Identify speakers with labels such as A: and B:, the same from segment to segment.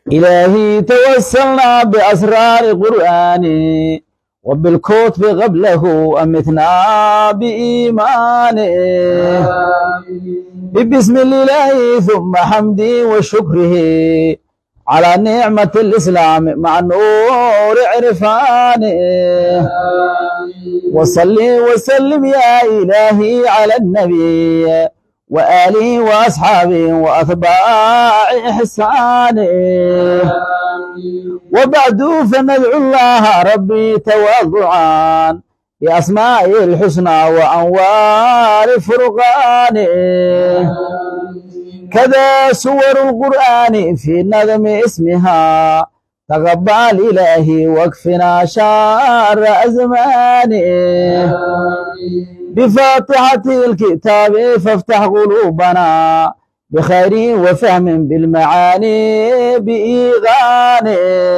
A: إلهي توسلنا بأسرار قرآني وبالكتب قبله أمتنا بإيمانه بسم الله ثم حمدي وشكره على نعمة الإسلام مع نور عرفانه وصلي وسلم يا إلهي على النبي وآله وأصحابه وأتباع إحسانه وبعد فندعو الله ربي تواضعا بأسمائه الحسنى وأنوار فرقانه كذا سور القرآن في نظم اسمها تقبل إلهي واكفنا شر أزمانه بفاتحة الكتاب فافتح قلوبنا بخير وفهم بالمعاني بإيغانه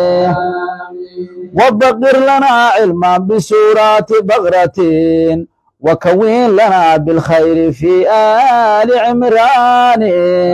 A: وبقر لنا علما بسورة بقرة وكون لنا بالخير في آل عمران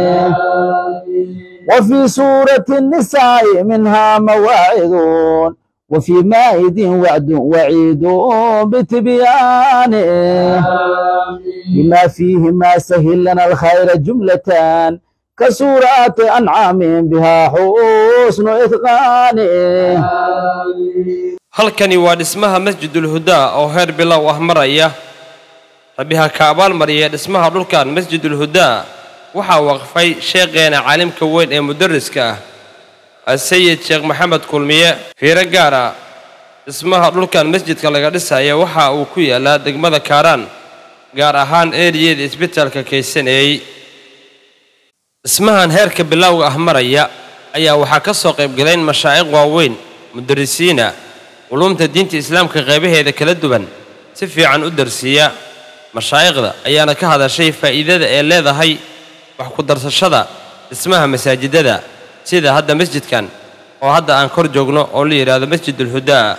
A: وفي سورة النساء منها مواعظ وفي مائد وعد وعيد بتبيانه بما فيه ما سهل لنا الخير جملة كسورة أنعام بها حسن إتقانه.
B: halkani waa dhismaha Masjidul Huda oo heer bilow ah maraya rabiha ka abaal mariya dhismaha dhulkan Masjidul Huda waxa waqfay sheeqeena caalimka weyn ee mudarriska ah Sayyid Sheikh Maxamed Kulmiye fiiro gaar ah dhismaha dhulkan masjidka laga dhisayo waxa uu ku yaalaa degmada Kaaraan gaar ahaan eeriyada isbitaalka Kaysanay dhismahan heerka bilowga ah maraya ayaa waxa ka soo qayb galeen mashaayikh waaweyn mudarrisiina علومة الدين الإسلام كغيبه هذا كلا دبن سفي عن أدرسية مشايخ أيانا كهذا شيء فإذا هذا هي وحكو درس الشذا اسمها مساجد ذا سيدا هذا مسجد كان وهذا أنكر جوجنا أولي هذا مسجد الهدى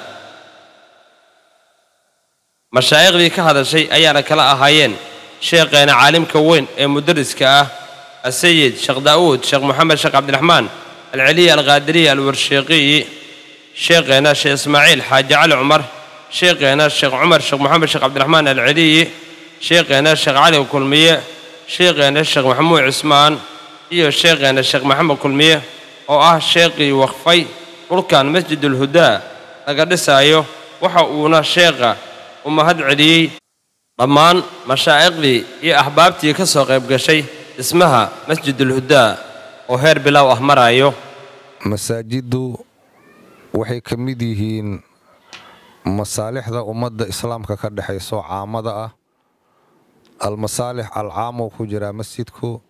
B: مشايخ ذي كهذا شيء أيانا كلا أهايين شيخنا عالم كوين مدرس كأه السيد شيخ داود شيخ محمد شيخ عبد الرحمن العلي الغادري الورشيقي شيخنا الشيخ إسماعيل حاج علي عمر شيخنا الشيخ عمر شيخ محمد شيخ عبد الرحمن العلي شيخنا الشيخ علي كلمية شيخنا الشيخ محمود عثمان شيخنا الشيخ محمد كلمية شيخي وقفي وركان مسجد الهدى لقد سايو وحقونا شيخة ومهد علي ضمان مشايخي يا أحبابتي كسوق يبقى شيء اسمها مسجد الهدى وهير بلاو أحمر أيو
C: مساجد waxay ka mid yihiin masaalixda ummadda islaamka ka dhaxayso caamada ah almasaalix alcaamo ku jira masjidku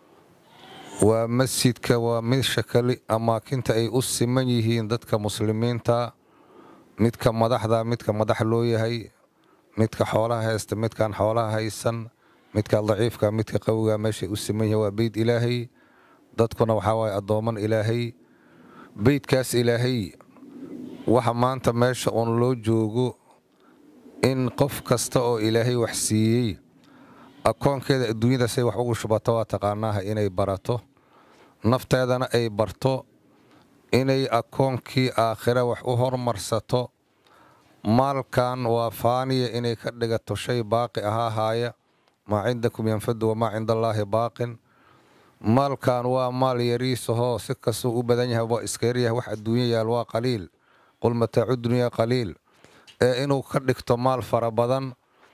C: waa masjidka waa meesha kale amaakinta ay u siman yihiin dadka muslimiinta midka madaxda midka madax loo yahay midka xoolaha haysta midkan xoolaha haysan midka daciifka midka qawiga meesha u siman yahay waa beed ilaahay dadkuna waxa way adooman ilaahay beedkaas ilaahay waxa maanta meesha on loo joogo in qof kasta oo ilaahay wax siiyay akoonkeeda adduunyada say wax ugu shubato waa taqaanaha inay barato nafteedana ay barto inay akoonkii aakhira wax u hormarsato maalkan waa faaniya inay ka dhigato shay baaqi ahaaya ma cindakum yanfadu wa ma cindallaahi baaqin maalkan waa maal yariisaho si kastoo u badan yahay waa iska yaryahay wax adduunya yaal waa qaliil قل متاع الدنيا قليل إنه كدكتو مال فربضان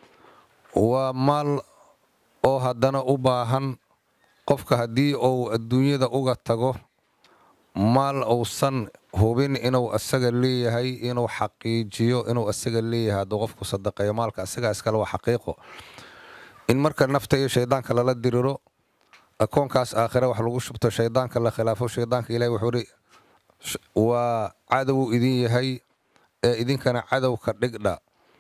C: ومال أو هدنا أباهن قفك هدي أو الدنيا دا أوغا تغو مال أو سن هوبين إنه أسجل لي هاي إنه حقيقيو إنه أسجل لي هذا قفك صدق يا مالك أسجل أسكال وحقيقه إن مركز نفتي شيطان كلا لا ديرو أكون كاس آخره وحلو شبته شيطان كلا خلافه شيطان إلهي وحوري وعدو إذن يهي إذن كان عدو كردقنا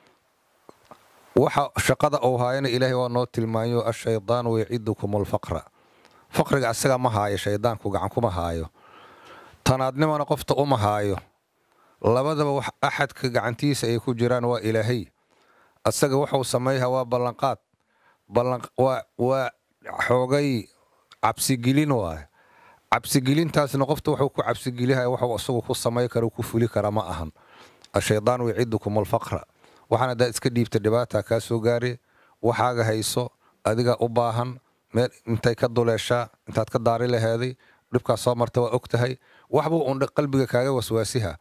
C: وحا شقض أوهاين إلهي ونوت المايو الشيطان ويعيدكم الفقر فقر أسيغا مهاي شيطان كوغعنكو مهايو تنادني ما نقفت أمهايو لبدا أحد كغعنتيس أيكو جيران وإلهي أسيغا وحو سميها وبلنقات وحوغي عبسي قلين واه cabsigelintaasna qofta wuxuu ku cabsigeliyaa wuxuu isagu ku sameey karo ku fuli kara ma ahan ashaydaanu yacidukum alfaqra waxaana daa iska dhiibta dhibaata ka soo gaari waxaaga hayso adiga u baahan meel intay ka duleeshaa intaad ka daari laheeday dhibka soo marta waa ogtahay waxba uu qalbiga kaaga waswaasiha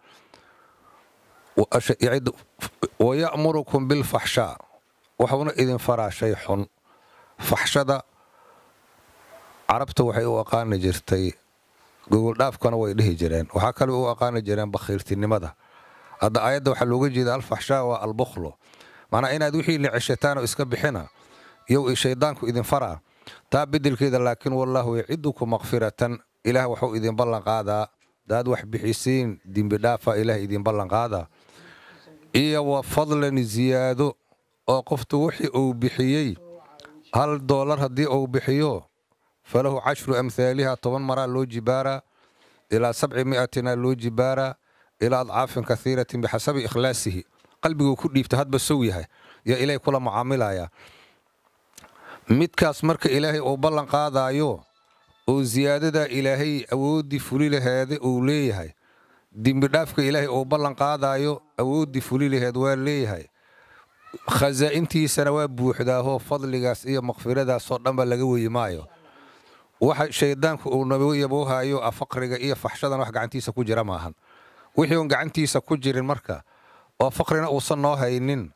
C: ويأمركم بالفحشاء وحونا إذن فرا شيء حن فحشدا عربته وحي وقان جرتي قول داف كانوا ويده جيران وحكلوا وقان جيران بخيرتي لماذا هذا آيات وحلو جيد الفحشاء والبخل معنى إن دوحي لعشتان وإسكب حنا يو الشيطانكم إذن فرا تابدل كذا لكن والله يعدكم مغفرة إله وحو إذن بلغ هذا داد وح بحسين دين بدافع إله إذن بلغ هذا إيه وفضلا زيادة أو قفت وحي أو بحيي هل دولار هدي أو بحيو فله 10 أمثالها 8 مرات لو جبارة إلى 700 لو جبارة إلى أضعاف كثيرة بحسب إخلاصه قلبي كل يفتهد بسويها يا إلهي كل معاملة يا متكاس مرك إلهي أو بلن قاضا يو وزيادة إلهي أودي فليل هذا أوليه دين بدافك إلهي أو بلن قاضا يو أودي فليل هذا وليه خزائنتي سنوات بوحدة هو فضل قاسية مغفرة دا صوت نمبر لقوي مايو waxa shaydaanku uu nabigu yaboohayo afaqriga iyo faxshadan wax gacantiisa ku jira maahan wixii uu gacantiisa ku jirin marka oo faqrina uusan noo haynin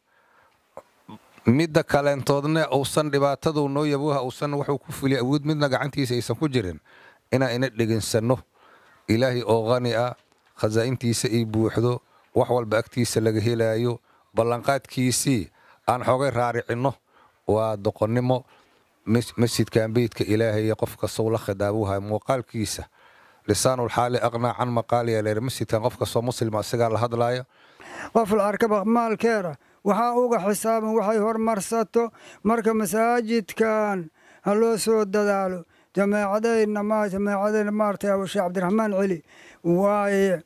C: midda kalentoodna uusan dhibaatadu noo yabooha uusan wuxuu ku fuliy awood midna gacantiisa aysan ku jirin ina dhiginsano ilaahi oo qani ah khazaaintiisa ay buuxdo wax walba agtiisa laga helayo ballanqaadkiisii aan xoogay raaricino waa doqonnimo مسجد كان بيتك إلهي قفك صولة خدابوها موقال كيسة لسان الحال أغنى عن مقالي لير مسجد كان قفك صو مسلم أسقال الهضلايا
D: وفي الأركبة مال كيرة وحاوغ حساب وحي هور مرساتو مركب مساجد كان هلو سود دالو جماعة إنما جماعة مارتي أبو الشيخ عبد الرحمن علي وهي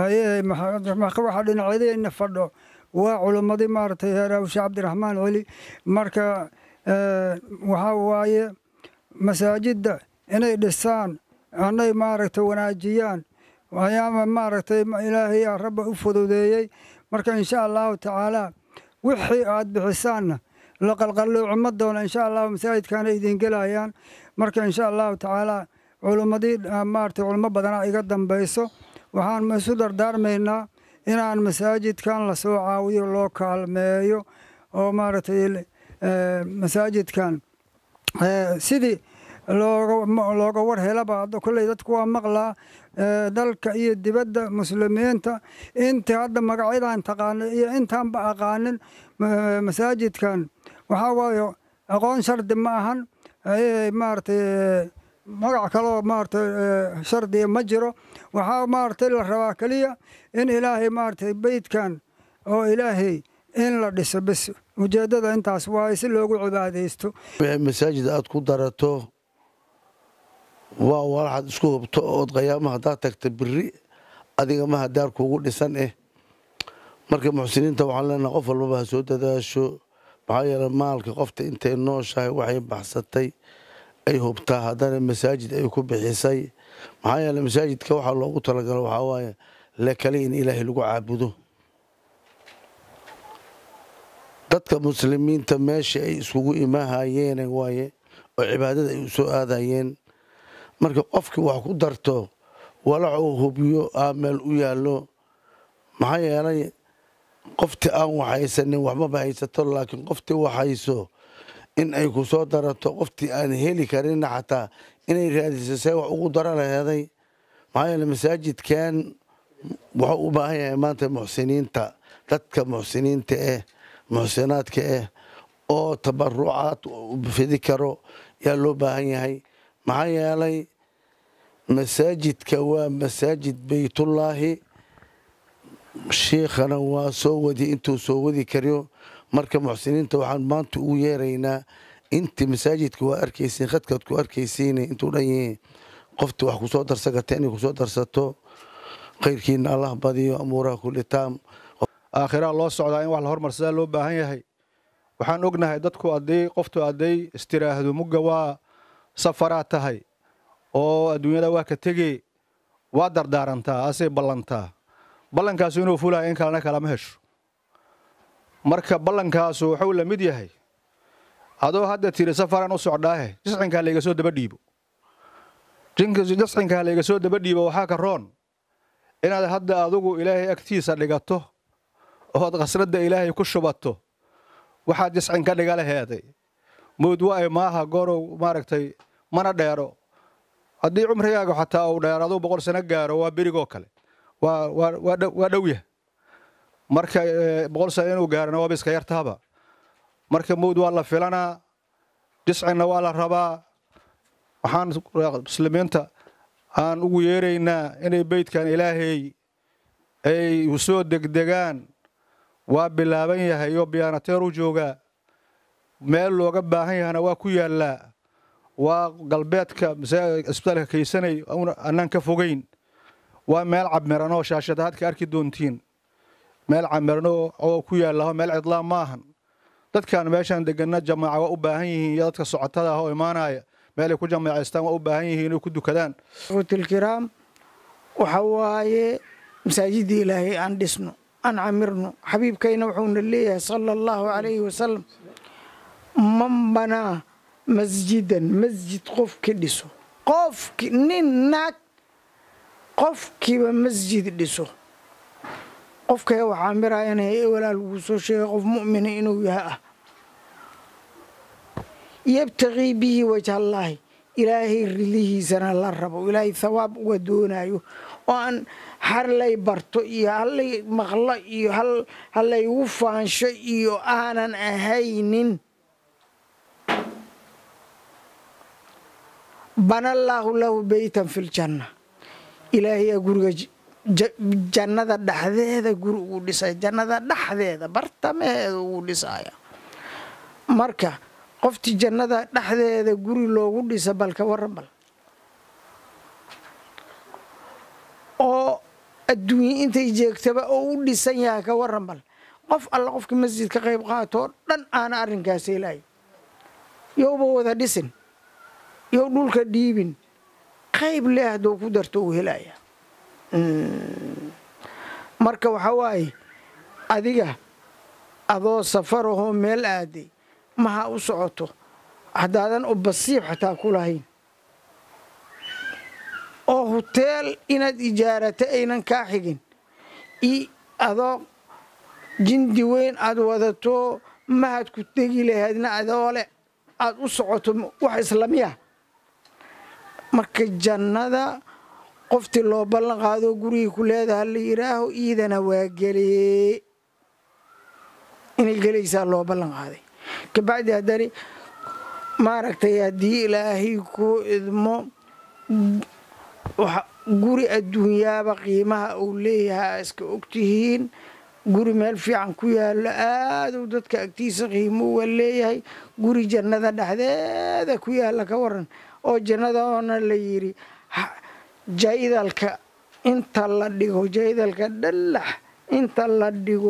D: واحد عيدين نفردو وعلماء مارتي أبو الشيخ عبد الرحمن علي مركب waxaa waaye masaajidda inay dhisaan anay maaragtay wanaajiyaan waxyaaba maaragtay ilaahay rabba u fududeeyey marka insha allahu tacaala wixii aad bixisaanna la qalqalooco ma doona insha allahu masaajidkaana idin gelayaan marka insha allahu tacaala culimmadii maaragtay culimo badana iga dambayso waxaan isu dardaarmaynaa inaan masaajidkan lasoo caawiyo loo kaalmeeyo oo maaragtay masaajidkan sidii looga war helaba kulley dadku waa maqlaa dalka iyo dibadda muslimiinta inta hadda magacyadan taqaana iyo intaanba aqaanin masaajidkan waxaa waayo aqoon shardi ma ahan maaragtay magac kaloo maaragtay shardiya ma jiro waxaa maaragtay la rabaa keliya in ilaahay maaragtay beydkan oo ilaahay in la dhiso bas ujeedada intaas waa si loogu cibaadeysto
E: masaajid aad ku darato waa waxaad isku hubto oo qiyaamaha hadaad tagta biri adiga ma hadaar kuugu dhisan marka muxsiniinta waxaan leenahay qof walbaba ha soo dadaasho maxaa yeelay maalka qofta intay nooshahay waxay baxsatay ay hubtaa haddana masaajid ay ku bixisay maxaa yeelay masaajidka waxaa loogu talagalo waxaa waaye la kale in ilaahay lagu caabudo dadka muslimiinta meesha ay isugu imaahayeen waaye oo cibaadada ay u soo aadayeen marka qofkii wax ku darto walac uu hubiyo meel u yaallo maxaa yeelay qoftii aan waxaysanin waxba ba haysato laakiin qoftii waxayso in ay ku soo darato qoftii aan heli karin xataa inay raadiso say wax ugu dara laheeday maxaa yeelay masaajidkan wuxuu u baahan yahay maanta muxsiniinta dadka muxsiniinta muxsinaadka oo tabarucaad fidi karo yaa loo baahan yahay maxaa yeelay masaajidka waa masaajid baytullaahi shiikhana waa soo wadi intuu soo wadi kariyo marka muxsiniinta waxaan maanta ugu yeeraynaa intii masaajidka waa arkaysiin khadkaad ku arkaysiin intuu dhan yihiin qofti wax ku soo darsan karta inay ku soo darsato khayrkiina allah badiyo amuuraha kulli taam
F: آخرها الله صعدا إن والله هرمر سال لو باهي هي وحن أجنها دتكو أدي قفتو أدي استراحة مجوا سفرات هاي oo adduunyada waa ka tegey waa dardaarantaa asay ballantaa ballankaasu inuu fulaayo in kalena kalama hesho marka ballankaasu wuxuu la mid yahay adoo hadda tiri safaran u socdaahe jiscinkaa layga soo daba dhiibo jiscinkaa layga soo daba dhiibo waxaa ka roon inaad hadda adugu ilaahay agtiisa dhigato ood qasradda ilaahay ku shubato waxaad jiscin ka dhiga laheeday mood waay maaha goorow maaragtay mana dheero haddii cumrigaaga xataa uu dheerado 100 sano gaaro waa berigoo kale waa dhowyah marka 100 sano inuu gaarana waa iska yartaaba marka mood waa la filanaa jiscinna waa la rabaa waxaan muslimiinta aan ugu yeeraynaa inay beydkan ilaahay ay u soo degdegaan waa bilaaban yahay oo biyaanateer u joogaa meel looga baahan yahana waa ku yaallaa waa galbeedka isbitaalka kaysanay annaan ka fogayn waa meel cabmiran oo shaashada hadka arki doontiin meel cabmiran oo ku yaalla meel cidlaa maahan dadkan meeshan deganna jamaaca waa u baahan yihiin iyo dadka socotada ah oo imaanaya meel ay ku jamaacaystaan waa u baahan yihiin inay ku dukadaan
G: الكرام وحواي مساجد إلهي أن دسنو أن عمرنو حبيب كينا وحون اللي صلى الله عليه وسلم من بنا مسجدا مسجد قف كدسو قف ننك قف كيما مسجد دسو قف كي وعامرا يعني ولا الوسو شيء قف مؤمن إنه يها يبتغي به وجه الله إلهي رليه سنة الله رب إلهي ثواب ودونايو وأن هل برتو هل مغلا هل يوفى شيء أنا أهين بنى الله له بيتا في الجنة إلهي يقول جنة دحذة يقول لسا جنة دحذة برتمه يقول لسا مركا قفت جنة دحذة يقول له لسا بالك ورمبل oo adduunyo intay jeegtaba oo u dhisan yahay ka waran bal qof alla qofka masjidka qayb qaato dhan aan arrinkaas ilaahay yowba wada dhisin yow dhulka dhiibin qayb leehdoo ku darto uu helaya marka waxa waaye adiga adoo safarahoo meel aaday maha u socoto haddaadan u basiib xataa ku lahayn oo hotel inaad ijaarata aynan kaa xigin adoo jindi weyn aad wadato mahad ku tegi lahaydna adoole aad u socoto wax islamiya marka jannada qoftii loo ballan qaado gurigii ku leedaha la yidhaaho iidana waa gelee inay gelaysaa loo ballan qaaday kabacdi haddani maaragtay haddii ilaahay ku idmo guri adduunyaaba qiimaha uu leeyahay iska ogtihiin guri meel fiican ku yaallo aaduu dadka agtiisa qiimo waa leeyahay guri jannada dhexdeeda ku yaalla ka waran oo jannadaona la yidhi jaydalka inta la dhigo jaydalka dhallax inta la dhigo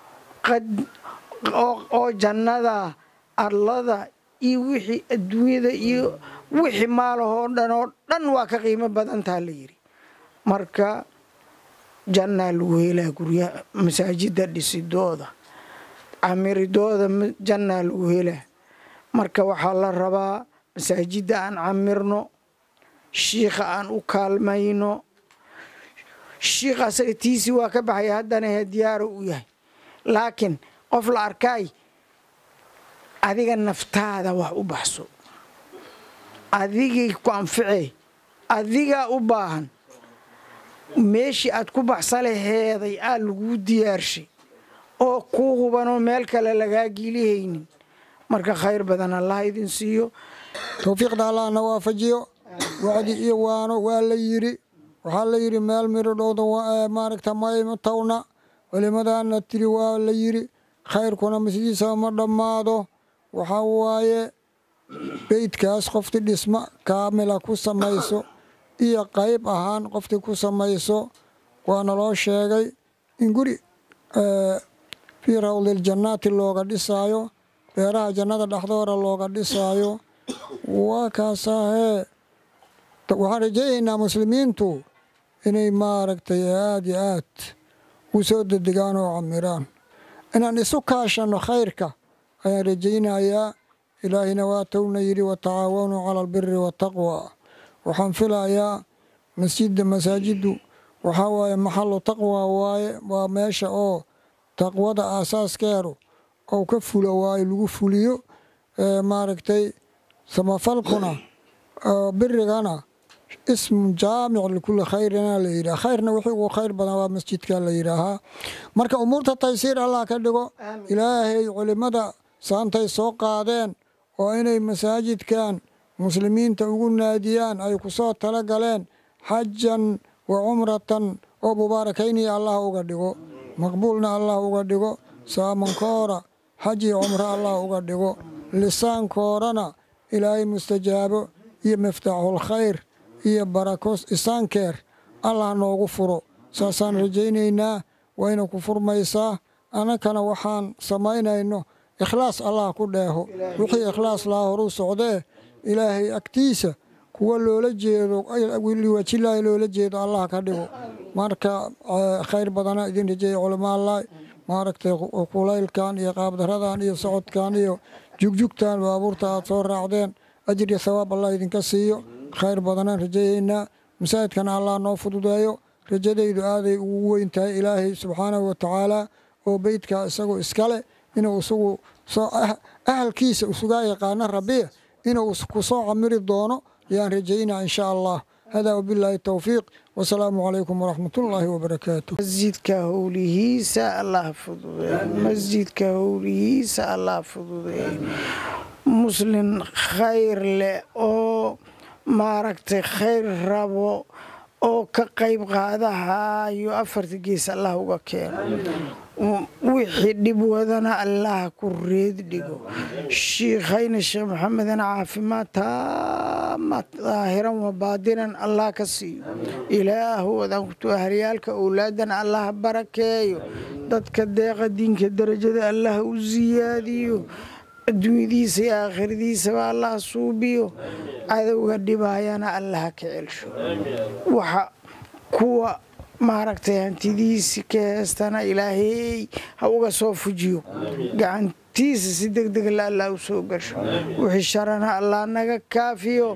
G: oo jannada arlada iyo wixii adduunyada iyo wixii maalahoo dhan waa ka qiimo badantaa la yidhi marka jannaa lagu helaa guryaha masaajida dhisidooda camiridooda jannaa lagu helaa marka waxaa la rabaa masaajidda aan camirno shiikha aan u kaalmayno shiikha asaga tiisi waa ka baxaya haddana diyaaro u yahay laakiin qof la arkaay adiga naftaada wax u baxso adigii ku anficee adigaa u baahan meeshii aad ku baxsa laheeday aa laguu diyaarshay oo kuu hubanoo meel kale lagaa giilihaynin marka khayr badan allah idin siiyo
H: tawfiiqda allahna waafajiyo wacdi iyo waano waa la yidhi waxaa la yidhi meel miro dhowda maaragta mayma tawna culimadaana tiri waa la yidhi khayrkuna masidiisa ma dhammaado waxaa waaye beydkaas qofti dhisma kaamila ku samayso iyo qayb ahaan qofti ku samayso waana loo sheegay in guri fii rawdiljannaati looga dhisaayo beeraha jannada dhexdooda looga dhisaayo waa kaasahee waxaan rajaynaynaa muslimiintu inay maaragtay aad iyo aad u soo dedegaan oo camiraan inaan isu kaashanno khayrka ayaan rajaynayaa ilaahina waa towna yidhi watacaawanuu cala albiri waataqwa waxaan filayaa masaajiddu waxaa waaye maxallu taqwa waaye waa meesha oo taqwada aasaaskeedu oo ka fulo waaye lagu fuliyo maaragtay samafalkuna birigana ismu jaamic likulli khayrina la yidhaha khayrna wixii ugu khayr badan waa masjidka la yidhaahaa marka umuurta taysiir allah ka dhigo ilaahay culimmada saantay soo qaadeen oo inay masaajidkan muslimiinta ugu naadiyaan ay ku soo tala galeen xajan wa cumratan oo mubaarakayniya allah uga dhigo maqbuulna allah uga dhigo saamankoora xaj iyo cumro allah uga dhigo lisaankoorana ilaahay mustajaabo iyo miftaaxul khayr iyo barako isaankeer allah noogu furo saasaan rajaynaynaa wayna ku furmaysaa annakana waxaan samaynayno ikhlaas allah ku dheeho wixii ikhlaas laha horuu socdee ilaahay agtiisa kuwa loola jeedo liwajilaahi loola jeedo allah ka dhigo marka khayr badana idin rajeeya culamaallahi maaragtay kulaylkan iyo qaabdaradan iyo socodkan iyo jugjugtan baabuurta aad soo raacdeen ajir iyo thawaab allah idinka siiyo khayr badanaan rajayaynaa masaajidkana allah noo fududeeyo rajadaydu aaday ugu weyn tahay ilaahay subxaanahu watacaala oo beydka isagoo iskale inuu isagu ahalkiisa usugaa yaqaana rabbiya inuu ku soo camiri doono yaan rajaynaa insha allah هذا وبالله التوفيق والسلام عليكم ورحمة الله وبركاته
G: مسجد كهوليه الله فضوله مسجد كهوليه الله فضوله مسلم خير له أو ماركت خير ربو أو كقيب قادها يؤفرت جيس الله وكيل وحي دبودنا الله كريد ديغو الشيخين الشيخ محمد عافي ما تام ظاهرا وباطنا الله كسي إله وذنكت أهريالك أولادنا الله بركيو دادك الداقة دينك الدرجة الله وزياديو adduunyadiisa iyo aakhiradiisaba allah suubiyo cadowga dhibaayana allah ka celsho waxa kuwa maaragtay hantidiisi ka heestana ilaahay ha uga soo fujiyo gacantiisa si degdeg la allah u soo gasho wixii sharana allah naga kaafiyo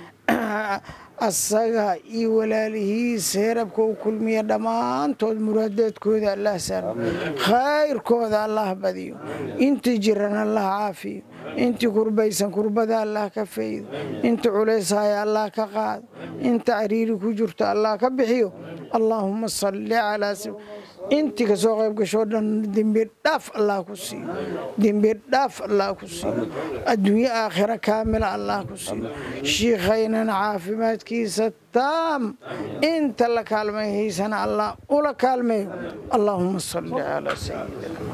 G: asaga iyo walaalihiisa heerabka u kulmiya dhammaantood muraadeedkooda allah saaro khayrkooda allah badiyo intii jiran allah caafiyo intii kurbaysan kurbada allah ka faydo inta culaysaya allah ka qaado inta cariiri ku jirto allah ka bixiyo allahumma salli calaa intii ka soo qayb gashoo dhan dembi dhaaf allah ku siiyo dembi dhaaf allah ku siiyo adduunyo aakhira kaamila allah ku siiyo shiikhaynana caafimaadkiisa taam inta la kaalmayhaysana allah ula kaalmeeyo allahumma salli calaa sayyidina